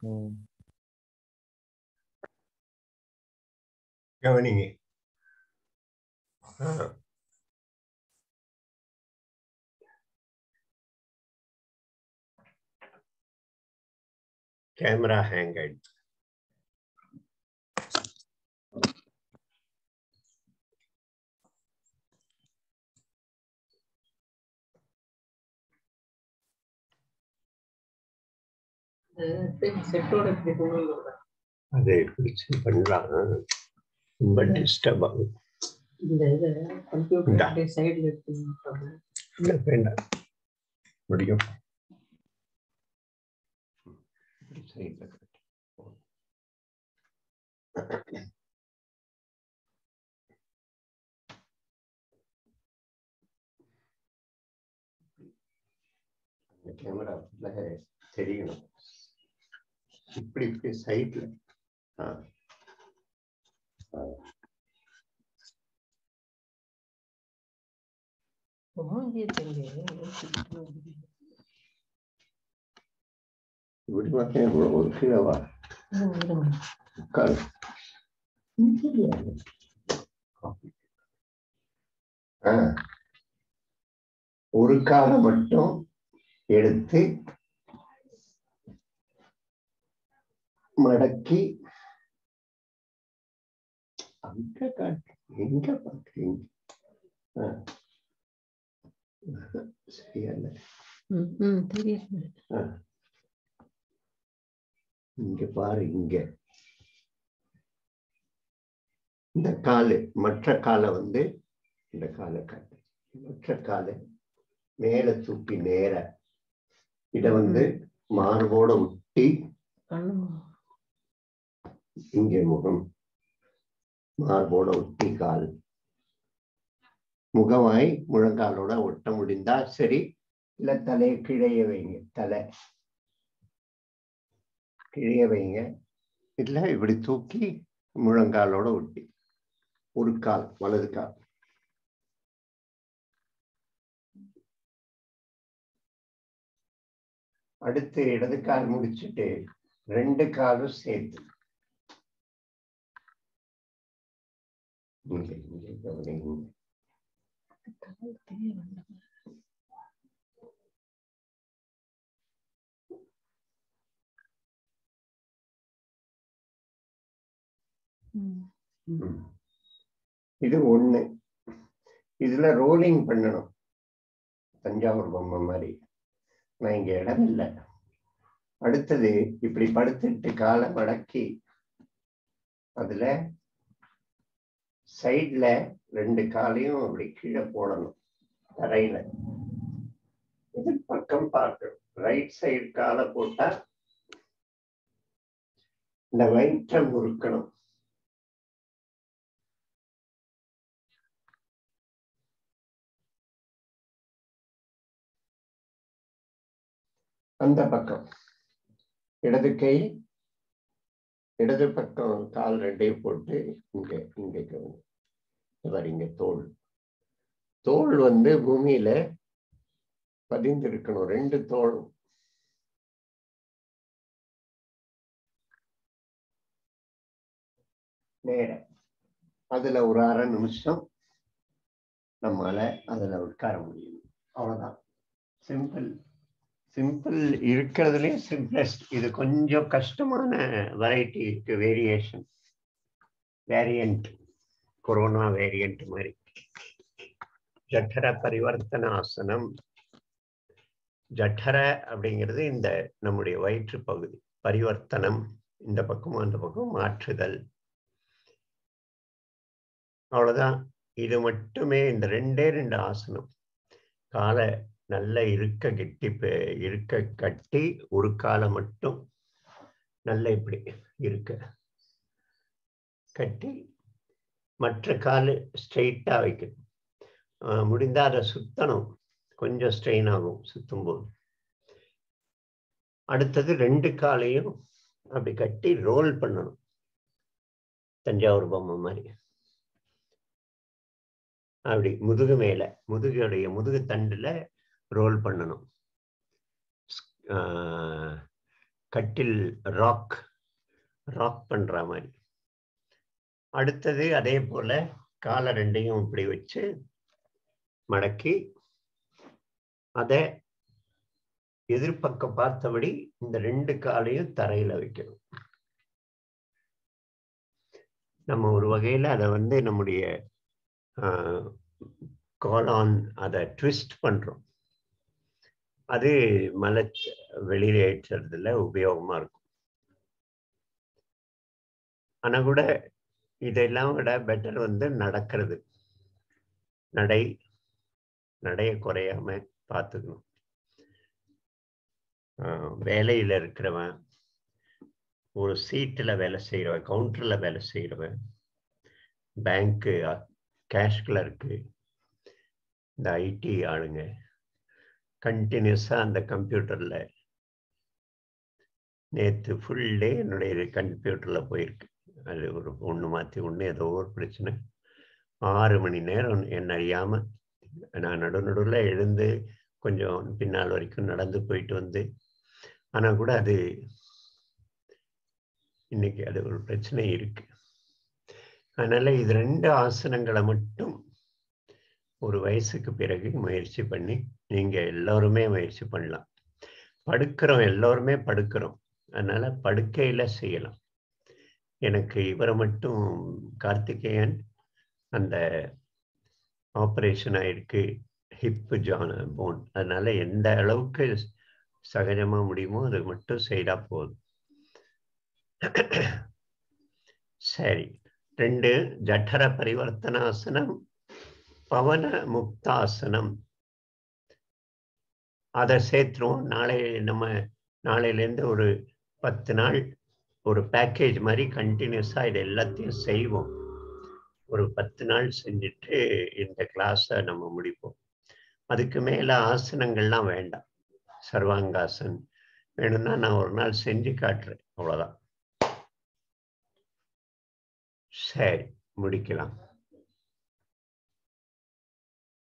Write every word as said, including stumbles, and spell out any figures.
கவனிங்க. Camera hang ஆயிடுச்சு. அதை பிடிச்சு பண்ணலாம். ரொம்ப டிஸ்டர்ப் ஆகும். வேண்டாம் முடியும். கேமரா தெரியணும். இப்படி இப்படி சைட்ல இப்படி பார்த்தேன். ஒரு கீழவா ஒரு காலை மட்டும் எடுத்து மடக்கி அங்க காட்டு. எங்க பாக்குறீங்க? சரியா? இங்க பாரு. இங்க இந்த காலு மற்ற காலை வந்து இந்த காலை காட்டு. மற்ற காலை மேல தூக்கி நேர இத வந்து மார்போட ஒட்டி இங்கே முகம் மார்போட ஒட்டி கால் முகமாய் முழங்காலோட ஒட்ட முடிந்தா சரி. இல்ல தலையை கிழைய வைங்க. தலை கிழைய வைங்க. இல்ல இப்படி தூக்கி முழங்காலோட ஒட்டி ஒரு கால் வலது கால். அடுத்து இடது கால் முடிச்சுட்டு ரெண்டு காலும் சேர்த்து இங்க இங்க கவனிங்க. இது ஒண்ணு. இதுல ரோலிங் பண்ணணும். தஞ்சாவூர் பொம்மை மாதிரி. நான் இங்க இடம் இல்லை. அடுத்தது இப்படி படுத்துட்டு காலை மடக்கி அதுல சைட்ல ரெண்டு காலையும் அப்படி கீழே போடணும் தரையில. இது பக்கம் பார்க்கணும். ரைட் சைடு காலை போட்டா இந்த வயிற்றை முறுக்கணும். அந்த பக்கம் இடது கை இடது பக்கம் கால் ரெண்டையும் போட்டு இங்க இங்க இங்க தோல் தோல் வந்து பூமியில பதிந்திருக்கணும். ரெண்டு தோளும் நேர. அதுல ஒரு அரை நிமிஷம் நம்மால அதுல உட்கார முடியும். அவ்வளவுதான். சிம்பிள் சிம்பிள் இருக்கிறதுலே சிம்பிளஸ்ட். இது கொஞ்சம் கஷ்டமான வெரைட்டி இருக்கு. வேரியேஷன் வேரியன்ட் கொரோனா வேரியன்ட் மாதிரி. ஜఠர பரிவர்த்தன ஆசனம். ஜఠர அப்படிங்கிறது இந்த நம்முடைய வயிற்று பகுதி. பரிவர்த்தனம் இந்த பக்கமும் அந்த பக்கம் மாற்றுதல். அவ்வளவுதான். இது மட்டுமே. இந்த ரெண்டே ரெண்டு ஆசனம். காலை நல்ல இருக்க கெட்டி இருக்க கட்டி ஒரு காலை மட்டும் நல்ல இப்படி இருக்க கட்டி மற்ற காலு ஸ்ட்ரெயிட்டா வைக்கணும். முடிந்தா அதை சுத்தணும். கொஞ்சம் ஸ்ட்ரெயின் ஆகும் சுத்தும் போது. அடுத்தது ரெண்டு காலையும் அப்படி கட்டி ரோல் பண்ணணும். தஞ்சாவூர் பொம்மை மாதிரி அப்படி முதுகு மேல முதுகுடைய முதுகு தண்டுல ரோல் பண்ணணும். கட்டில் ராக் ராக் பண்ற மாதிரி. அடுத்தது அதே போல காலை ரெண்டையும் இப்படி வச்சு மடக்கி அதை எதிர்பக்கம் பார்த்தபடி இந்த ரெண்டு காலையும் தரையில வைக்கணும். நம்ம ஒரு வகையில அதை வந்து நம்முடைய காலான் அதை ட்விஸ்ட் பண்றோம். அது மலை வெளியேற்றதுல உபயோகமா இருக்கும். ஆனா கூட இதெல்லாம் விட பெட்டர் வந்து நடக்கிறது. நடை நடைய குறையாம பார்த்துக்கணும். வேலையில இருக்கிறவன், ஒரு சீட்டுல வேலை செய்யறவன், கவுண்டர்ல வேலை செய்யறவன், பேங்க்கு கேஷ் கிளர்க்கு, இந்த ஐடி ஆளுங்க கண்டினியூஸா அந்த கம்ப்யூட்டர்ல நேற்று ஃபுல் டே என்னுடைய கம்ப்யூட்டர்ல போயிருக்கு. அது ஒரு ஒன்று மாற்றி ஒன்று ஏதோ ஒரு பிரச்சனை. ஆறு மணி நேரம் என்ன அறியாம நான் நடு நடுவில் எழுந்து கொஞ்சம் பின்னால் வரைக்கும் நடந்து போயிட்டு வந்து, ஆனால் கூட அது இன்னைக்கு அது ஒரு பிரச்சனை இருக்கு. அதனால இது ரெண்டு ஆசனங்களை மட்டும் ஒரு வயசுக்கு பிறகு முயற்சி பண்ணி நீங்க எல்லாருமே முயற்சி பண்ணலாம். படுக்கிறோம், எல்லோருமே படுக்கிறோம். அதனால படுக்கையில செய்யலாம். எனக்கு இவரை மட்டும் கார்த்திகேயன் அந்த ஆப்ரேஷன் ஆயிருக்கு, ஹிப் ஜான் போன். அதனால எந்த அளவுக்கு சகஜமா முடியுமோ அது மட்டும் செய்தா போதும். சரி, ரெண்டு ஜಠர பரிவர்த்தனாசனம், பவன முக்தாசனம். அதை சேர்த்துருவோம். நாளை நம்ம நாளையிலேருந்து ஒரு பத்து நாள் ஒரு பேக்கேஜ் மாதிரி கண்டினியூஸா இது எல்லாத்தையும் செய்வோம். ஒரு பத்து நாள் செஞ்சுட்டு இந்த கிளாஸை நம்ம முடிப்போம். அதுக்கு மேல ஆசனங்கள்லாம் வேண்டாம். சர்வாங்காசன் வேணும்னா நான் ஒரு நாள் செஞ்சு காட்டுறேன், அவ்வளவுதான். சரி, முடிக்கலாம்.